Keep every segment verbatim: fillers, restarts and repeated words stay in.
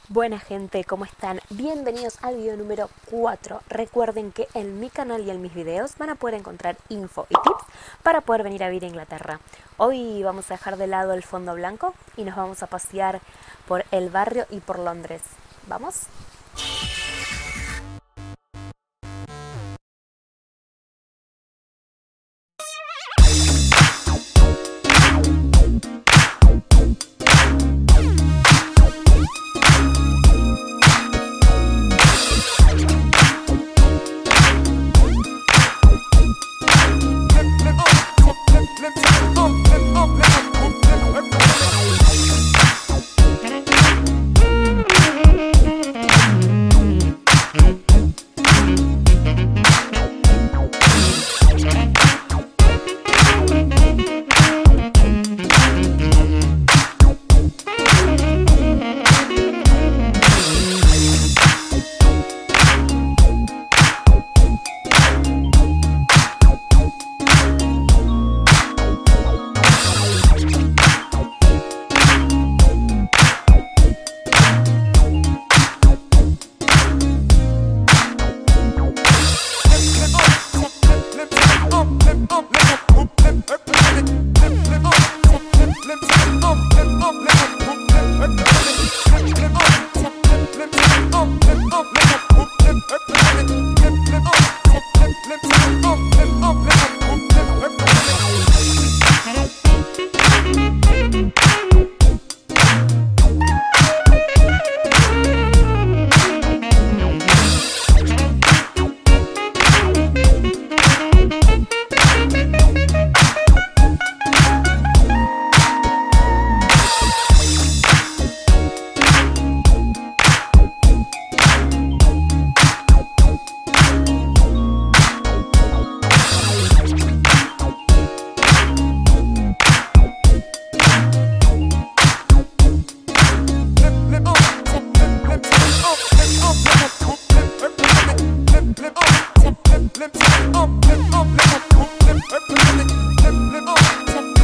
Buena gente, ¿cómo están? Bienvenidos al video número cuatro. Recuerden que en mi canal y en mis videos van a poder encontrar info y tips para poder venir a vivir a Inglaterra. Hoy vamos a dejar de lado el fondo blanco y nos vamos a pasear por el barrio y por Londres. ¿Vamos?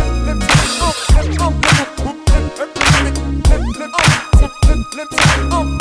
Oh,